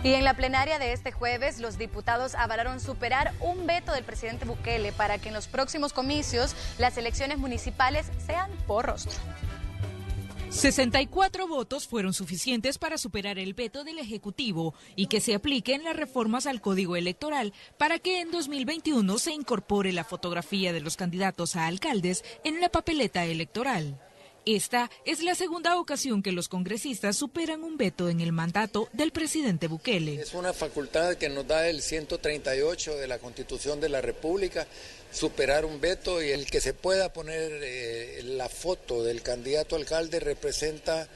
Y en la plenaria de este jueves, los diputados avalaron superar un veto del presidente Bukele para que en los próximos comicios las elecciones municipales sean por rostro. 64 votos fueron suficientes para superar el veto del Ejecutivo y que se apliquen las reformas al Código Electoral para que en 2021 se incorpore la fotografía de los candidatos a alcaldes en la papeleta electoral. Esta es la segunda ocasión que los congresistas superan un veto en el mandato del presidente Bukele. Es una facultad que nos da el 138 de la Constitución de la República, superar un veto, y el que se pueda poner la foto del candidato alcalde representa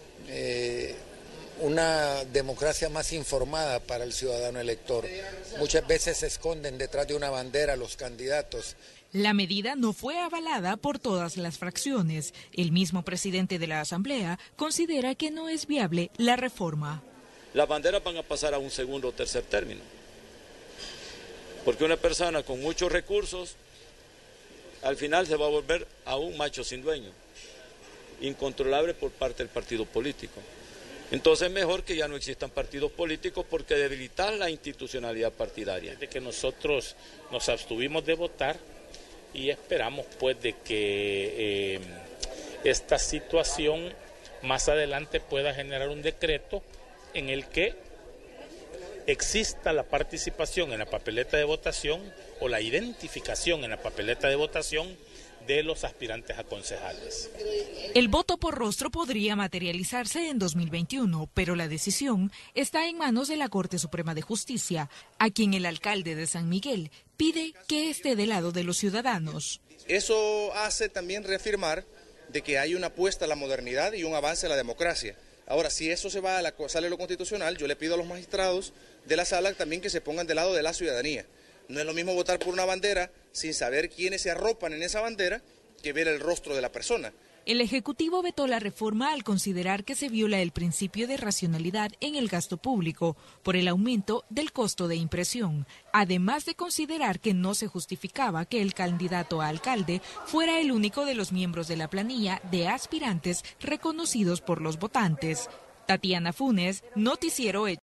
una democracia más informada para el ciudadano elector. Muchas veces se esconden detrás de una bandera los candidatos. La medida no fue avalada por todas las fracciones. El mismo presidente de la Asamblea considera que no es viable la reforma. Las banderas van a pasar a un segundo o tercer término, porque una persona con muchos recursos al final se va a volver a un macho sin dueño, incontrolable por parte del partido político. Entonces es mejor que ya no existan partidos políticos, porque debilitar la institucionalidad partidaria. Desde que nosotros nos abstuvimos de votar y esperamos pues de que esta situación más adelante pueda generar un decreto en el que exista la participación en la papeleta de votación o la identificación en la papeleta de votación de los aspirantes a concejales. El voto por rostro podría materializarse en 2021, pero la decisión está en manos de la Corte Suprema de Justicia, a quien el alcalde de San Miguel pide que esté del lado de los ciudadanos. Eso hace también reafirmar de que hay una apuesta a la modernidad y un avance a la democracia. Ahora, si eso sale lo constitucional, yo le pido a los magistrados de la sala también que se pongan del lado de la ciudadanía. No es lo mismo votar por una bandera sin saber quiénes se arropan en esa bandera que ver el rostro de la persona. El Ejecutivo vetó la reforma al considerar que se viola el principio de racionalidad en el gasto público por el aumento del costo de impresión, además de considerar que no se justificaba que el candidato a alcalde fuera el único de los miembros de la planilla de aspirantes reconocidos por los votantes. Tatiana Funes, Noticiero Hechos.